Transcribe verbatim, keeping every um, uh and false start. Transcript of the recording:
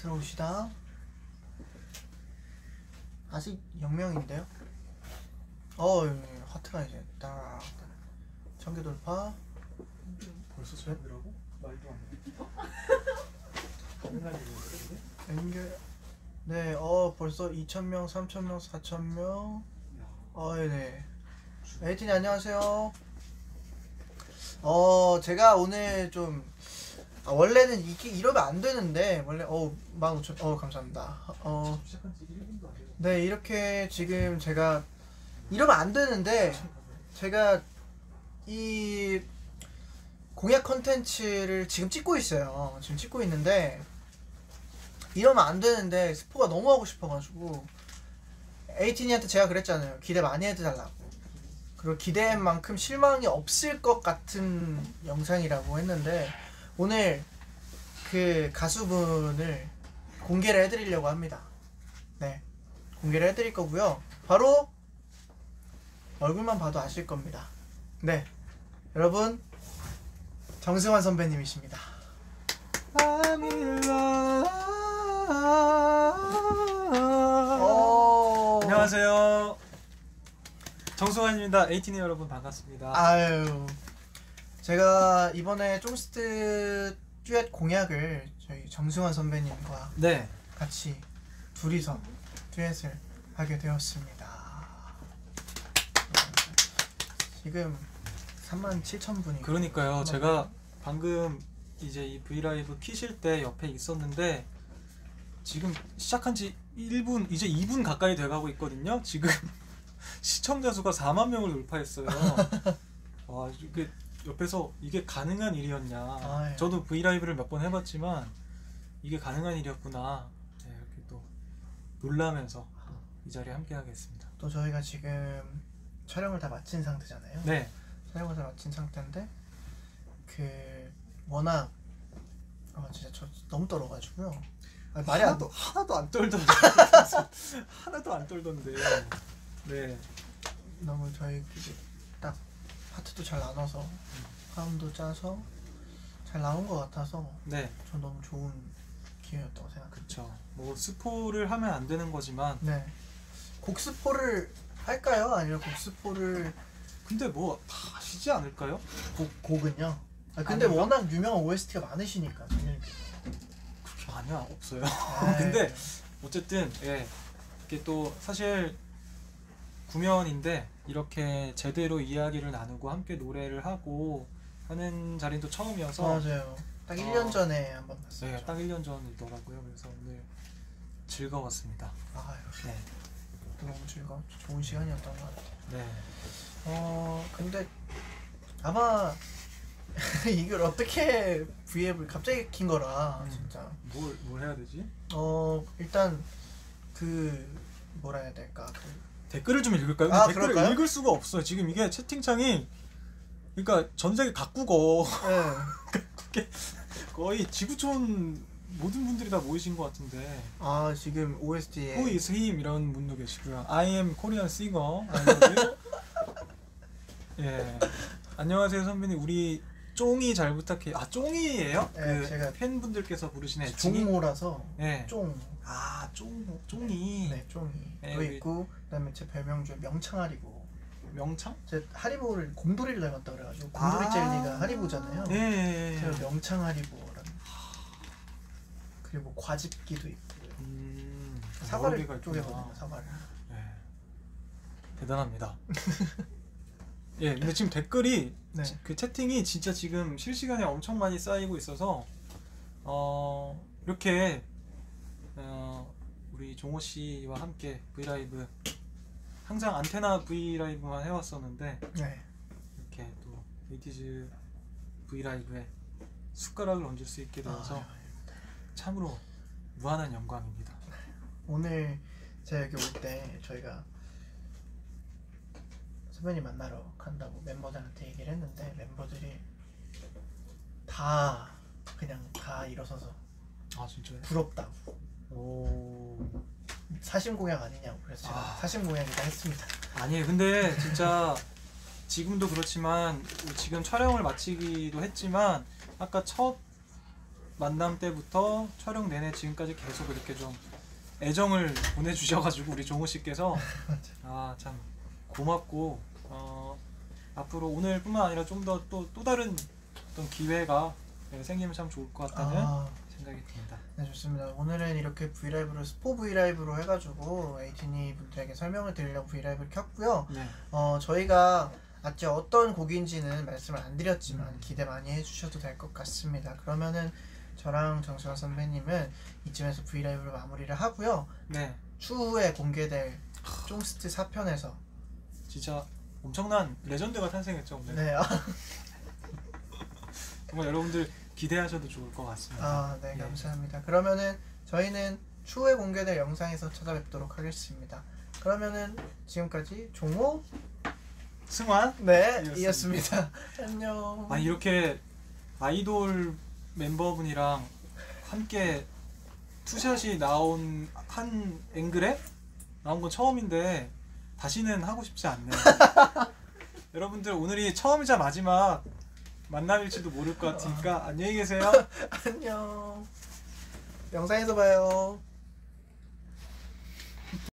들어오시다. 아직 영 명인데요. 어, 하트가 이제 딱 천개 돌파. 벌써 천개라고? 말도 안 돼. 연결. 네, 어 벌써 이천 명, 삼천 명, 사천 명. 어, 네. 에이틴이 안녕하세요. 어, 제가 오늘 좀 아, 원래는 이게 이러면 안 되는데 원래 어 만 오천 어 감사합니다. 어 네, 이렇게 지금 제가 이러면 안 되는데 제가 이 공약 컨텐츠를 지금 찍고 있어요. 지금 찍고 있는데 이러면 안 되는데 스포가 너무 하고 싶어가지고 에이틴이한테 제가 그랬잖아요. 기대 많이 해달라고. 그리고 기대한 만큼 실망이 없을 것 같은 영상이라고 했는데 오늘 그 가수분을 공개를 해드리려고 합니다. 네, 공개를 해드릴 거고요. 바로 얼굴만 봐도 아실 겁니다. 네, 여러분 정승환 선배님이십니다. I'm in love. 오. 안녕하세요. 정승환입니다. 에이틴의 여러분 반갑습니다. 아유, 제가 이번에 쫑스트 듀엣 공약을 저희 정승환 선배님과 네, 같이 둘이서 듀엣을 하게 되었습니다. 지금 삼만 칠천 분이. 그러니까요. 제가 방금 이제 이 브이라이브 키실 때 옆에 있었는데 지금 시작한 지 일 분, 이제 이 분 가까이 돼가고 있거든요. 지금 시청자 수가 사만 명을 돌파했어요. 와, 이게 옆에서 이게 가능한 일이었냐. 아, 예. 저도 브이라이브를 몇 번 해봤지만 이게 가능한 일이었구나. 네, 이렇게 또 놀라면서 이 자리에 함께 하겠습니다. 또 저희가 지금 촬영을 다 마친 상태잖아요. 네. 촬영을 다 마친 상태인데 그 워낙 아 진짜 저 너무 떨어가지고요. 아니, 말이 하나도 안... 하나도 안 떨던데. 하나도 안 떨던데. 네. 너무 저희 딱 파트도 잘 나눠서 화음도 짜서 잘 나온 것 같아서 네. 전 너무 좋은 기회였다고 생각합니다. 그쵸. 뭐 스포를 하면 안 되는 거지만. 네. 곡 스포를 할까요? 아니면 곡 스포를 근데 뭐 다 아시지 않을까요? 곡 곡은요? 아 근데 아닌가? 워낙 유명한 오에스티가 많으시니까 당연히. 그렇게 많이 없어요. 아이. 근데 어쨌든 예, 이게 또 사실 구면인데 이렇게 제대로 이야기를 나누고 함께 노래를 하고 하는 자리는 또 처음이어서 맞아요. 딱 일 어, 년 전에 한번 봤어요. 네, 딱 일 년 전이더라고요. 그래서 오늘 즐거웠습니다. 아유, 네. 너무 즐거운 좋은 시간이었던 것 같아요. 네. 어 근데 아마 이걸 어떻게 브이앱을 갑자기 킨 거라 음. 진짜 뭘, 뭘 해야 되지? 어 일단 그 뭐라 해야 될까 그 댓글을 좀 읽을까요? 근데 아, 댓글을 그럴까요? 읽을 수가 없어요. 지금 이게 채팅창이 그러니까 전 세계 각국어 네. 그게 거의 지구촌 모든 분들이 다 모이신 것 같은데. 아 지금 오에스티에 Who is him 이런 분도 계시고요. I am Korean singer. I love you. 예. 안녕하세요 선배님. 우리 쫑이 잘 부탁해. 아 쫑이에요? 네, 그 제가 팬분들께서 부르시는 애칭이? 종모라서 네. 쫑. 아 쫑, 쫑이. 네, 쫑이. 네, 또 우리- 있고 그다음에 제 별명 중에 명창하리보. 명창? 제 하리보를 곰돌이를 닮았다 그래가지고 곰돌이 아 젤리가 하리보잖아요. 예. 제가 명창하리보라는. 그리고 과즙기도 있고요. 음, 사과를 여러 개가 쪼개거든요. 있구나. 사과를. 네. 대단합니다. 예, 근데 지금 댓글이 네. 지- 그 채팅이 진짜 지금 실시간에 엄청 많이 쌓이고 있어서 어 이렇게 어 우리 종호 씨와 함께 브이라이브 항상 안테나 브이라이브만 해왔었는데 네. 이렇게 또 에이티즈 브이라이브에 숟가락을 얹을 수 있게 되어서 아, 참으로 무한한 영광입니다. 오늘 제가 여기 올 때 저희가 선배님 만나러 간다고 멤버들한테 얘기를 했는데 멤버들이 다 그냥 다 일어서서 아 진짜요? 부럽다고 오. 사심 공약 아니냐고 그래서 제가 아. 사심 공약이다 했습니다. 아니 근데 진짜 지금도 그렇지만 지금 촬영을 마치기도 했지만 아까 첫 만남 때부터 촬영 내내 지금까지 계속 이렇게 좀 애정을 보내주셔가지고 우리 종호 씨께서 아 참 고맙고 어, 앞으로 오늘뿐만 아니라 좀 더 또 또 다른 어떤 기회가 생기면 참 좋을 것 같다는 아, 생각이 듭니다. 네, 좋습니다. 오늘은 이렇게 브이라이브로 스포 브이라이브로 해가지고 에이티니 분들에게 설명을 드리려고 브이라이브를 켰고요. 네. 어 저희가 아직 어떤 곡인지는 말씀을 안 드렸지만 음. 기대 많이 해주셔도 될 것 같습니다. 그러면은 저랑 정수환 선배님은 이쯤에서 브이라이브를 마무리를 하고요. 네. 추후에 공개될 쫑스트 사 편에서 진짜 엄청난 레전드가 탄생했죠 오늘. 네, 정말 여러분들 기대하셔도 좋을 것 같습니다. 아, 네, 감사합니다. 그러면은 저희는 추후에 공개될 영상에서 찾아뵙도록 하겠습니다. 그러면은 지금까지 종호 승환. 네 이었습니다. 이었습니다. 안녕. 아 이렇게 아이돌 멤버분이랑 함께 투샷이 나온 한 앵글에 나온 건 처음인데 다시는 하고 싶지 않네요. 여러분들 오늘이 처음이자 마지막 만남일지도 모를 것 같으니까 안녕히 계세요. 안녕. 영상에서 봐요.